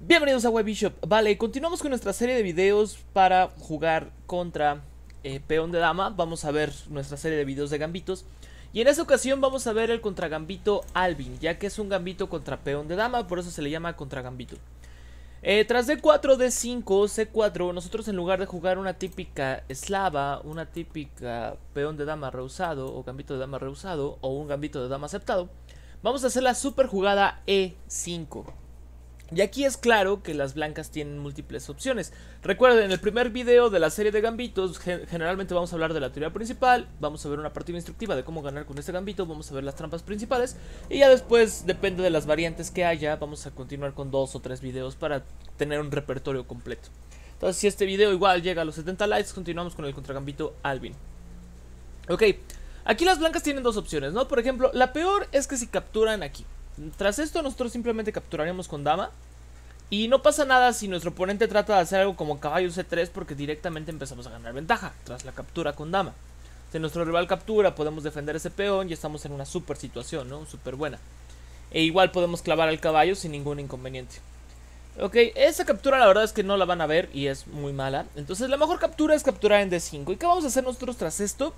Bienvenidos a White Bishop. Vale, continuamos con nuestra serie de videos para jugar contra peón de dama. Vamos a ver nuestra serie de videos de gambitos. Y en esta ocasión vamos a ver el contra gambito Alvin, ya que es un gambito contra peón de dama, por eso se le llama contra gambito. Tras D4, D5, C4, nosotros en lugar de jugar una típica eslava, una típica peón de dama rehusado o gambito de dama rehusado o un gambito de dama aceptado, vamos a hacer la super jugada E5. Y aquí es claro que las blancas tienen múltiples opciones. Recuerden, en el primer video de la serie de gambitos, generalmente vamos a hablar de la teoría principal, vamos a ver una partida instructiva de cómo ganar con este gambito, vamos a ver las trampas principales, y ya después, depende de las variantes que haya, vamos a continuar con 2 o 3 videos para tener un repertorio completo. Entonces, si este video igual llega a los 70 likes, continuamos con el contragambito Alvin. Ok, aquí las blancas tienen dos opciones, ¿no? Por ejemplo, la peor es que si capturan aquí. Tras esto nosotros simplemente capturaremos con dama. Y no pasa nada si nuestro oponente trata de hacer algo como caballo C3, porque directamente empezamos a ganar ventaja tras la captura con dama. Si nuestro rival captura, podemos defender ese peón y estamos en una super situación, ¿no? Súper buena. E igual podemos clavar al caballo sin ningún inconveniente. Ok, esa captura la verdad es que no la van a ver y es muy mala. Entonces la mejor captura es capturar en D5. ¿Y qué vamos a hacer nosotros tras esto?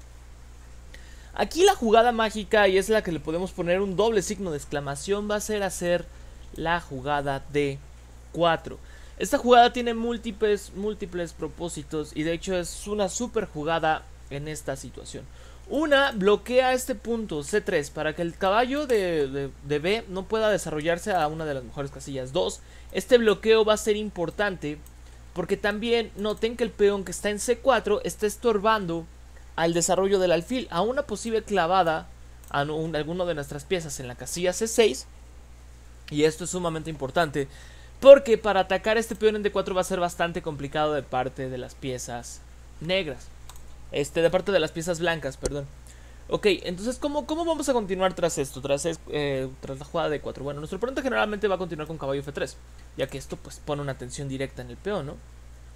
Aquí la jugada mágica, y es la que le podemos poner un doble signo de exclamación, va a ser hacer la jugada D4. Esta jugada tiene múltiples propósitos y de hecho es una super jugada en esta situación. Una, bloquea este punto C3 para que el caballo de B no pueda desarrollarse a una de las mejores casillas. Dos, este bloqueo va a ser importante porque también noten que el peón que está en C4 está estorbando al desarrollo del alfil, a una posible clavada a alguno de nuestras piezas en la casilla C6. Y esto es sumamente importante porque para atacar este peón en D4 va a ser bastante complicado de parte de las piezas negras. De parte de las piezas blancas, perdón. Ok, entonces, ¿cómo vamos a continuar tras esto? Tras la jugada de D4. Bueno, nuestro oponente generalmente va a continuar con caballo F3, ya que esto pues pone una tensión directa en el peón, ¿no?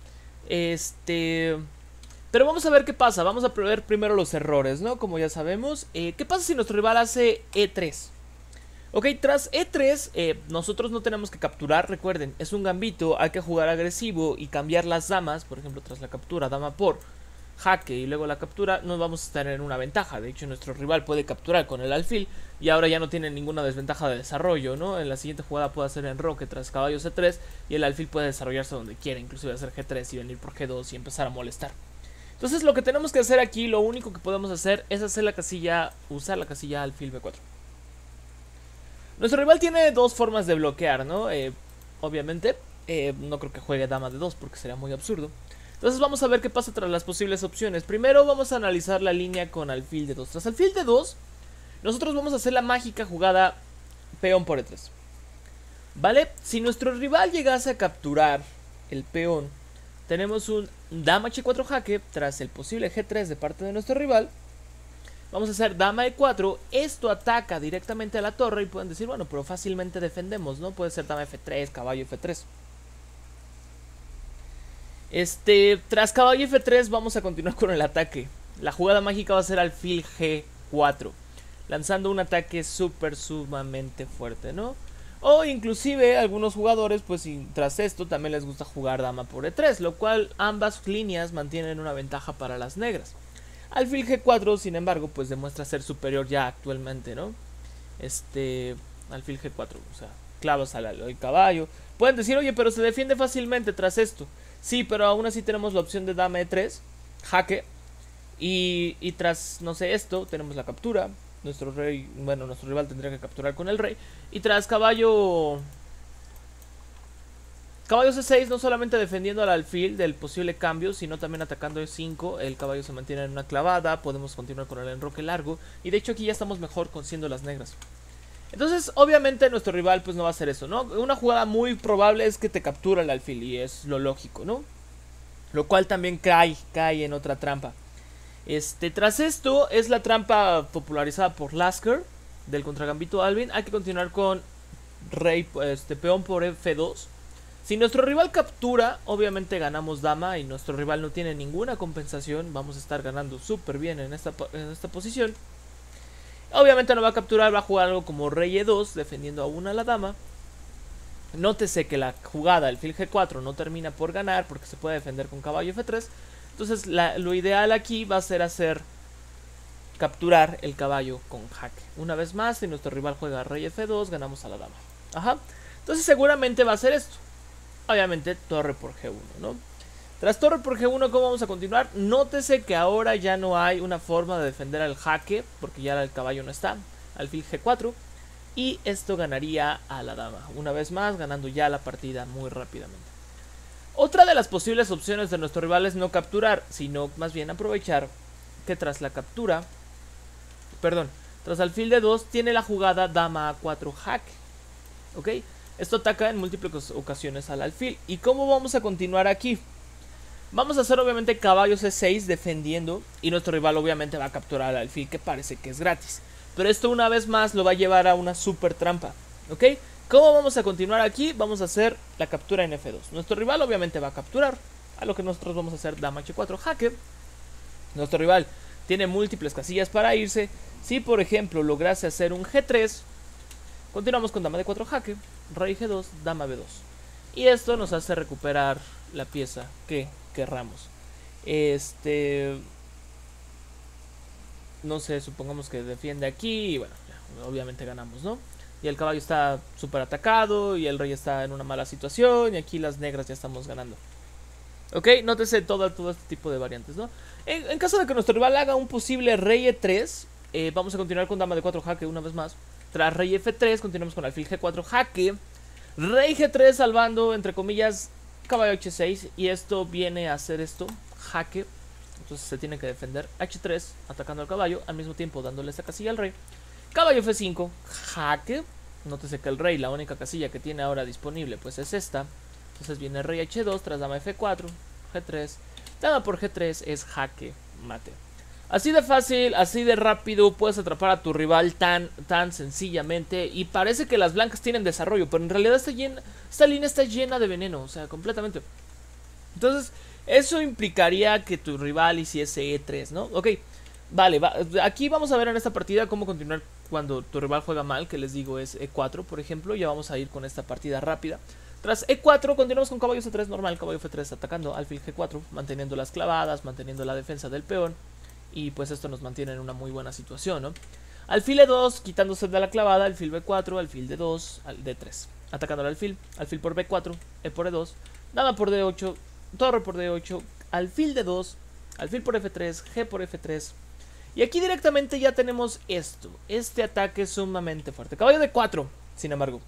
Pero vamos a ver qué pasa. Vamos a ver primero los errores, ¿no? Como ya sabemos. ¿Qué pasa si nuestro rival hace E3? Ok, tras E3, nosotros no tenemos que capturar. Recuerden, es un gambito. Hay que jugar agresivo y cambiar las damas. Por ejemplo, tras la captura, dama por jaque y luego la captura, no vamos a estar en una ventaja. De hecho, nuestro rival puede capturar con el alfil y ahora ya no tiene ninguna desventaja de desarrollo, ¿no? En la siguiente jugada puede hacer enroque tras caballo C3 y el alfil puede desarrollarse donde quiera, inclusive hacer G3 y venir por G2 y empezar a molestar. Entonces lo que tenemos que hacer aquí, lo único que podemos hacer es hacer la casilla, usar la casilla alfil B4. Nuestro rival tiene dos formas de bloquear, ¿no? Obviamente, no creo que juegue dama de 2 porque sería muy absurdo. Entonces vamos a ver qué pasa tras las posibles opciones. Primero vamos a analizar la línea con alfil de 2. Tras alfil de 2, nosotros vamos a hacer la mágica jugada peón por E3. ¿Vale? Si nuestro rival llegase a capturar el peón, tenemos un dama H4 jaque tras el posible G3 de parte de nuestro rival. Vamos a hacer dama E4. Esto ataca directamente a la torre y pueden decir, bueno, pero fácilmente defendemos, ¿no? Puede ser dama F3, caballo F3. Tras caballo F3 vamos a continuar con el ataque. La jugada mágica va a ser alfil G4, lanzando un ataque sumamente fuerte, ¿no? O inclusive algunos jugadores, pues tras esto también les gusta jugar dama por E3, lo cual ambas líneas mantienen una ventaja para las negras. Alfil G4, sin embargo, pues demuestra ser superior ya actualmente, ¿no? Alfil G4, o sea, clavos al caballo. Pueden decir, oye, pero se defiende fácilmente tras esto. Sí, pero aún así tenemos la opción de dama E3, jaque. Y tras, no sé, esto, tenemos la captura. Nuestro rey, bueno, nuestro rival tendría que capturar con el rey. Y tras caballo C6, no solamente defendiendo al alfil del posible cambio, sino también atacando E5. El caballo se mantiene en una clavada. Podemos continuar con el enroque largo. Y de hecho aquí ya estamos mejor con siendo las negras. Entonces, obviamente nuestro rival pues no va a hacer eso, ¿no? Una jugada muy probable es que te captura el alfil y es lo lógico, ¿no? Lo cual también cae en otra trampa. Tras esto es la trampa popularizada por Lasker del contragambito Alvin. Hay que continuar con rey, peón por F2. Si nuestro rival captura, obviamente ganamos dama y nuestro rival no tiene ninguna compensación. Vamos a estar ganando súper bien en esta posición. Obviamente no va a capturar, va a jugar algo como rey E2, defendiendo aún a la dama. Nótese que la jugada, alfil G4, no termina por ganar porque se puede defender con caballo F3. Entonces lo ideal aquí va a ser capturar el caballo con jaque. Una vez más, si nuestro rival juega rey F2, ganamos a la dama. Ajá. Entonces seguramente va a ser esto. Obviamente torre por G1, ¿no? Tras torre por G1, ¿cómo vamos a continuar? Nótese que ahora ya no hay una forma de defender al jaque, porque ya el caballo no está. Alfil G4. Y esto ganaría a la dama. Una vez más, ganando ya la partida muy rápidamente. Otra de las posibles opciones de nuestro rival es no capturar, sino más bien aprovechar que tras la captura, tras alfil D2 tiene la jugada dama A4 jaque. ¿Ok? Esto ataca en múltiples ocasiones al alfil. ¿Y cómo vamos a continuar aquí? Vamos a hacer obviamente caballo C6 defendiendo. Y nuestro rival obviamente va a capturar al alfil, que parece que es gratis. Pero esto una vez más lo va a llevar a una super trampa. ¿Ok? ¿Cómo vamos a continuar aquí? Vamos a hacer la captura en F2. Nuestro rival obviamente va a capturar. A lo que nosotros vamos a hacer dama H4 jaque. Nuestro rival tiene múltiples casillas para irse. Si por ejemplo lograse hacer un G3, continuamos con dama D4 jaque, rey G2, dama B2. Y esto nos hace recuperar la pieza que querramos. No sé, supongamos que defiende aquí y bueno, ya, obviamente ganamos, ¿no? Y el caballo está súper atacado y el rey está en una mala situación y aquí las negras ya estamos ganando. Ok, nótese todo este tipo de variantes, ¿no? En caso de que nuestro rival haga un posible rey E3, vamos a continuar con dama D4 jaque una vez más. Tras rey F3 continuamos con alfil G4 jaque, rey G3 salvando entre comillas caballo H6 y esto viene a hacer esto, jaque. Entonces se tiene que defender H3 atacando al caballo, al mismo tiempo dándole esta casilla al rey. Caballo F5, jaque. Nótese que el rey, la única casilla que tiene ahora disponible, pues es esta. Entonces viene rey H2 tras dama F4, G3. Dama por G3 es jaque mate. Así de fácil, así de rápido puedes atrapar a tu rival tan sencillamente. Y parece que las blancas tienen desarrollo, pero en realidad esta línea está llena de veneno, o sea, completamente. Entonces eso implicaría que tu rival hiciese E3, ¿no? Ok, vale, aquí vamos a ver en esta partida cómo continuar cuando tu rival juega mal, que les digo es E4, por ejemplo. Ya vamos a ir con esta partida rápida. Tras E4 continuamos con caballo C3 normal, caballo F3 atacando alfil G4, manteniendo las clavadas, manteniendo la defensa del peón. Y pues esto nos mantiene en una muy buena situación, ¿no? Alfil E2, quitándose de la clavada, alfil B4, alfil D2, D3. Atacando al alfil por B4, E por E2, dama por D8, torre por D8, alfil D2, alfil por F3, G por F3. Y aquí directamente ya tenemos esto. Este ataque es sumamente fuerte. Caballo D4, sin embargo.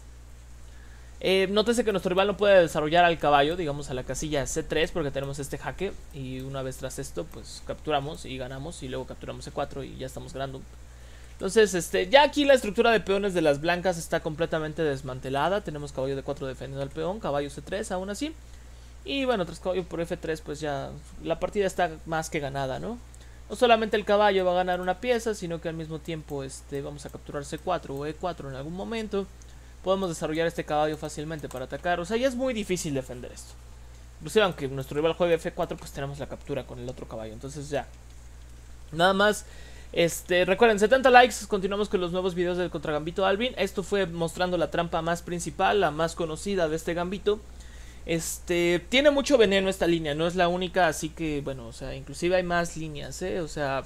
Nótese que nuestro rival no puede desarrollar al caballo, digamos a la casilla C3, porque tenemos este jaque. Y una vez tras esto, pues capturamos y ganamos. Y luego capturamos E4 y ya estamos ganando. Entonces, ya aquí la estructura de peones de las blancas está completamente desmantelada. Tenemos caballo D4 defendiendo al peón, caballo C3 aún así. Y bueno, tras caballo por F3, pues ya la partida está más que ganada, ¿no? No solamente el caballo va a ganar una pieza, sino que al mismo tiempo vamos a capturar C4 o E4 en algún momento. Podemos desarrollar este caballo fácilmente para atacar. O sea, ya es muy difícil defender esto. Inclusive aunque nuestro rival juegue F4, pues tenemos la captura con el otro caballo. Entonces ya, nada más. Recuerden, 70 likes, continuamos con los nuevos videos del contra Gambito Alvin. Esto fue mostrando la trampa más principal, la más conocida de este Gambito. Tiene mucho veneno esta línea, no es la única, así que bueno, o sea, inclusive hay más líneas, o sea,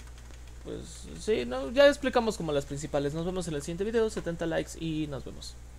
pues sí, no, ya explicamos como las principales. Nos vemos en el siguiente video, 70 likes y nos vemos.